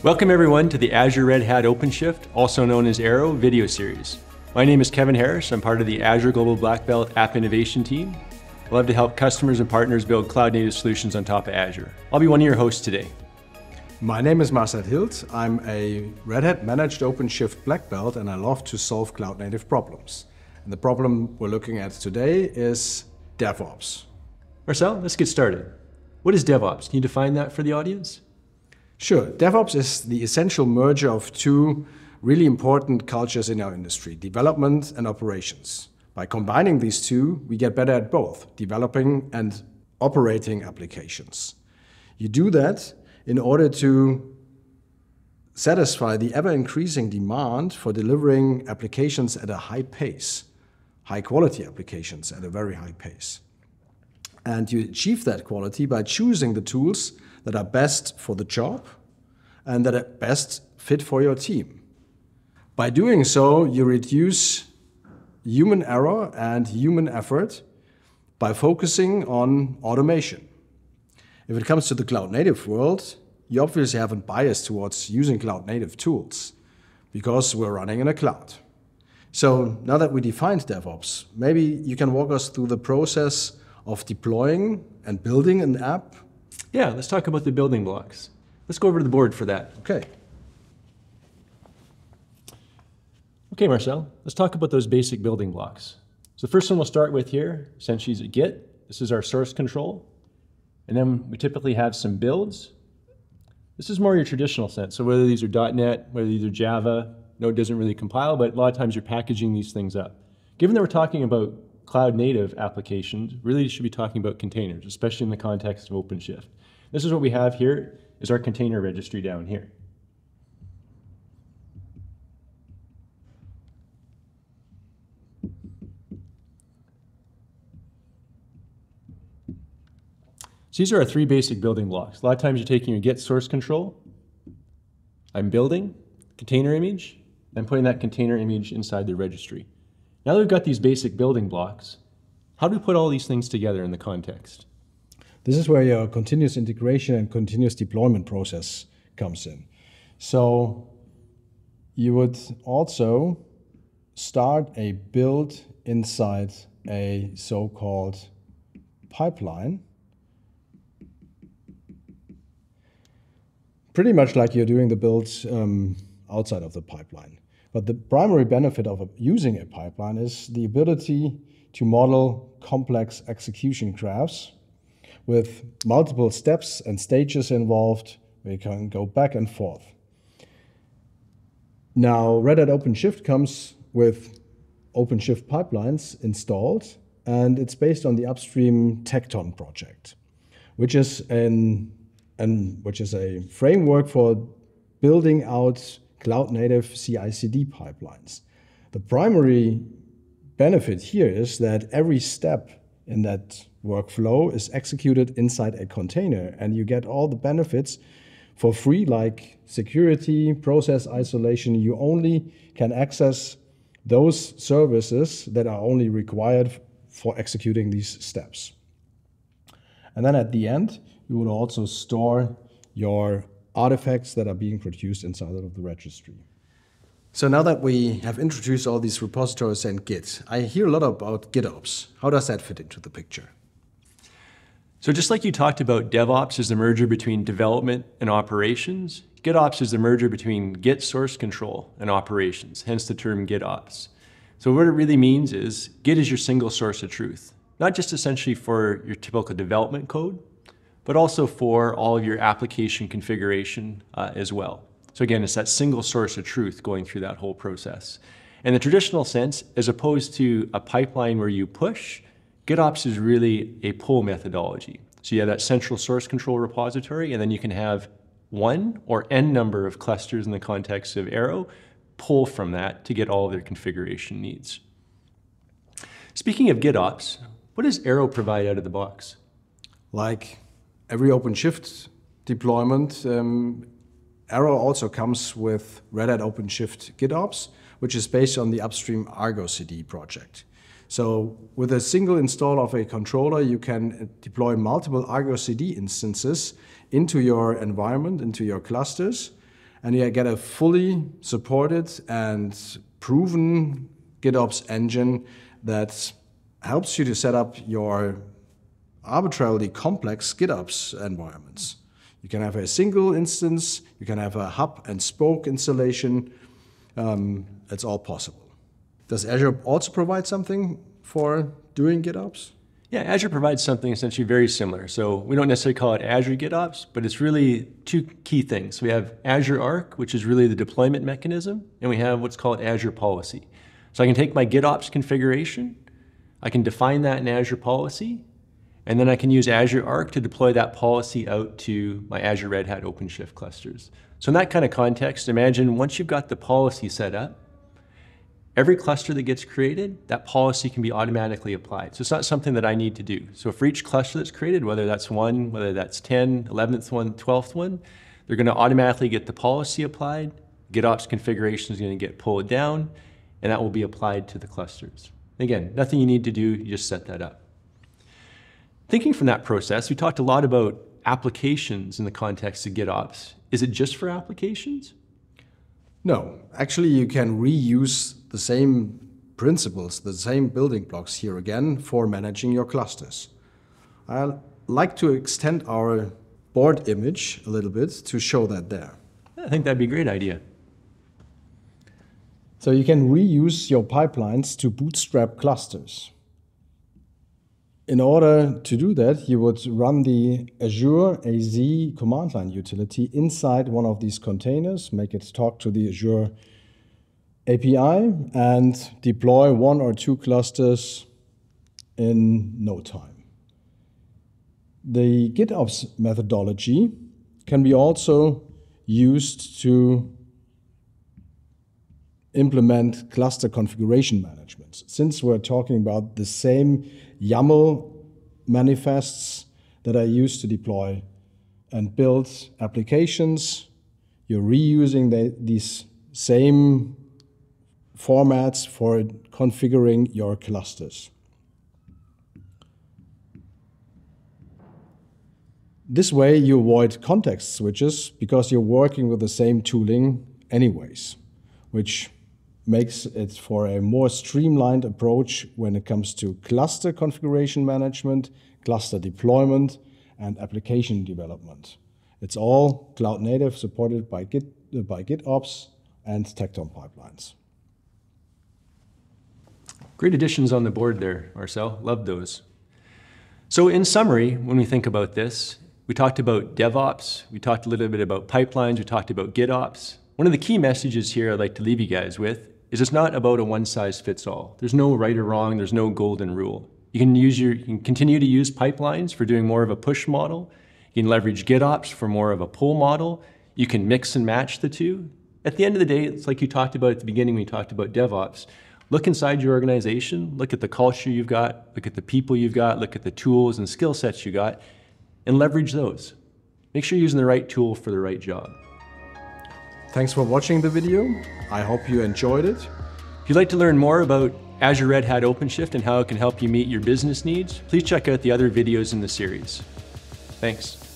Welcome everyone to the Azure Red Hat OpenShift, also known as Arrow, video series. My name is Kevin Harris. I'm part of the Azure Global Black Belt App Innovation team. I love to help customers and partners build cloud-native solutions on top of Azure. I'll be one of your hosts today. My name is Marcel Hild. I'm a Red Hat Managed OpenShift Black Belt, and I love to solve cloud-native problems. And the problem we're looking at today is DevOps. Marcel, let's get started. What is DevOps? Can you define that for the audience? Sure. DevOps is the essential merger of two really important cultures in our industry, development and operations. By combining these two, we get better at both, developing and operating applications. You do that in order to satisfy the ever-increasing demand for delivering applications at a high pace, high-quality applications at a very high pace. And you achieve that quality by choosing the tools that are best for the job and that are best fit for your team. By doing so, you reduce human error and human effort by focusing on automation. If it comes to the cloud-native world, you obviously have a bias towards using cloud-native tools because we're running in a cloud. So now that we defined DevOps, maybe you can walk us through the process of deploying and building an app. Yeah, let's talk about the building blocks. Let's go over to the board for that. Okay. Okay, Marcel, let's talk about those basic building blocks. So the first one we'll start with here, essentially is a Git. This is our source control. And then we typically have some builds. This is more your traditional sense. So whether these are .NET, whether these are Java, Node doesn't really compile, but a lot of times you're packaging these things up. Given that we're talking about cloud-native applications, really should be talking about containers, especially in the context of OpenShift. This is what we have here, is our container registry down here. So these are our three basic building blocks. A lot of times you're taking your Git source control, I'm building, container image, and putting that container image inside the registry. Now that we've got these basic building blocks, how do we put all these things together in the context? This is where your continuous integration and continuous deployment process comes in. So you would also start a build inside a so-called pipeline, pretty much like you're doing the builds outside of the pipeline. But the primary benefit of using a pipeline is the ability to model complex execution graphs with multiple steps and stages involved. We can go back and forth. Now, Red Hat OpenShift comes with OpenShift pipelines installed, and it's based on the upstream Tekton project, which is a framework for building out cloud-native CI/CD pipelines. The primary benefit here is that every step in that workflow is executed inside a container, and you get all the benefits for free, like security, process isolation. You only can access those services that are only required for executing these steps. And then at the end, you will also store your artifacts that are being produced inside of the registry. So now that we have introduced all these repositories and Git, I hear a lot about GitOps. How does that fit into the picture? So just like you talked about, DevOps is the merger between development and operations. GitOps is the merger between Git source control and operations, hence the term GitOps. So what it really means is Git is your single source of truth, not just essentially for your typical development code, but also for all of your application configuration as well. So again, it's that single source of truth going through that whole process. In the traditional sense, as opposed to a pipeline where you push, GitOps is really a pull methodology. So you have that central source control repository, and then you can have one or n number of clusters in the context of Arrow pull from that to get all of their configuration needs. Speaking of GitOps, what does Arrow provide out of the box? Like every OpenShift deployment, Arrow also comes with Red Hat OpenShift GitOps, which is based on the upstream Argo CD project. So with a single install of a controller, you can deploy multiple Argo CD instances into your environment, into your clusters, and you get a fully supported and proven GitOps engine that helps you to set up your arbitrarily complex GitOps environments. You can have a single instance, you can have a hub and spoke installation. It's all possible. Does Azure also provide something for doing GitOps? Yeah, Azure provides something essentially very similar. So we don't necessarily call it Azure GitOps, but it's really two key things. We have Azure Arc, which is really the deployment mechanism, and we have what's called Azure Policy. So I can take my GitOps configuration, I can define that in Azure Policy, and then I can use Azure Arc to deploy that policy out to my Azure Red Hat OpenShift clusters. So in that kind of context, imagine once you've got the policy set up, every cluster that gets created, that policy can be automatically applied. So it's not something that I need to do. So for each cluster that's created, whether that's 1, whether that's 10, 11th one, 12th one, they're going to automatically get the policy applied. GitOps configuration is going to get pulled down, and that will be applied to the clusters. Again, nothing you need to do, you just set that up. Thinking from that process, we talked a lot about applications in the context of GitOps. Is it just for applications? No, actually you can reuse the same principles, the same building blocks here again for managing your clusters. I'd like to extend our board image a little bit to show that there. I think that'd be a great idea. So you can reuse your pipelines to bootstrap clusters. In order to do that, you would run the Azure AZ command line utility inside one of these containers, make it talk to the Azure API, and deploy 1 or 2 clusters in no time. The GitOps methodology can be also used to implement cluster configuration management. Since we're talking about the same YAML manifests that I use to deploy and build applications, you're reusing these same formats for configuring your clusters. This way you avoid context switches because you're working with the same tooling anyways, which makes it for a more streamlined approach when it comes to cluster configuration management, cluster deployment, and application development. It's all cloud native, supported by GitOps and Tecton pipelines. Great additions on the board there, Marcel. Love those. So in summary, when we think about this, we talked about DevOps, we talked a little bit about pipelines, we talked about GitOps. One of the key messages here I'd like to leave you guys with is it's not about a one-size-fits-all. There's no right or wrong, there's no golden rule. You can continue to use pipelines for doing more of a push model. You can leverage GitOps for more of a pull model. You can mix and match the two. At the end of the day, it's like you talked about at the beginning when you talked about DevOps. Look inside your organization, look at the culture you've got, look at the people you've got, look at the tools and skill sets you got, and leverage those. Make sure you're using the right tool for the right job. Thanks for watching the video. I hope you enjoyed it. If you'd like to learn more about Azure Red Hat OpenShift and how it can help you meet your business needs, please check out the other videos in the series. Thanks.